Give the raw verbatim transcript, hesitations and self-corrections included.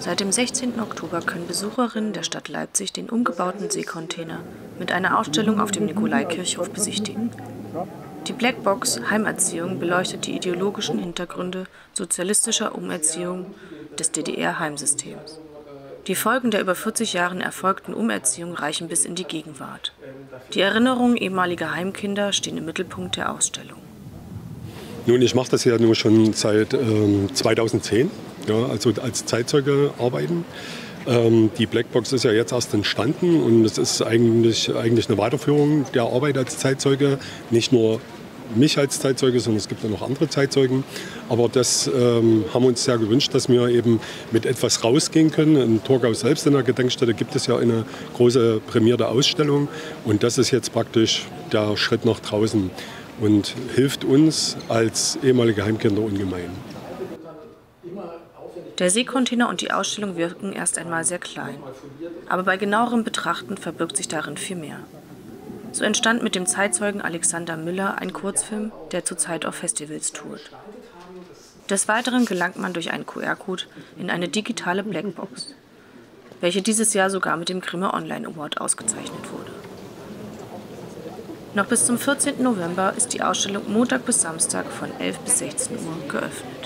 Seit dem sechzehnten Oktober können Besucherinnen der Stadt Leipzig den umgebauten Seekontainer mit einer Ausstellung auf dem Nikolaikirchhof besichtigen. Die Blackbox Heimerziehung beleuchtet die ideologischen Hintergründe sozialistischer Umerziehung des D D R-Heimsystems. Die Folgen der über vierzig Jahren erfolgten Umerziehung reichen bis in die Gegenwart. Die Erinnerungen ehemaliger Heimkinder stehen im Mittelpunkt der Ausstellung. Nun, ich mache das ja nur schon seit ähm, zweitausendzehn, ja, also als Zeitzeuge arbeiten. Ähm, die Blackbox ist ja jetzt erst entstanden und es ist eigentlich, eigentlich eine Weiterführung der Arbeit als Zeitzeuge. Nicht nur mich als Zeitzeuge, sondern es gibt ja noch andere Zeitzeugen. Aber das ähm, haben wir uns sehr gewünscht, dass wir eben mit etwas rausgehen können. In Torgau selbst in der Gedenkstätte gibt es ja eine große prämierte Ausstellung. Und das ist jetzt praktisch der Schritt nach draußen und hilft uns als ehemalige Heimkinder ungemein. Der Seekontainer und die Ausstellung wirken erst einmal sehr klein. Aber bei genauerem Betrachten verbirgt sich darin viel mehr. So entstand mit dem Zeitzeugen Alexander Müller ein Kurzfilm, der zurzeit auf Festivals tourt. Des Weiteren gelangt man durch einen Q R-Code in eine digitale Blackbox, welche dieses Jahr sogar mit dem Grimme Online Award ausgezeichnet wurde. Noch bis zum vierzehnten November ist die Ausstellung Montag bis Samstag von elf bis sechzehn Uhr geöffnet.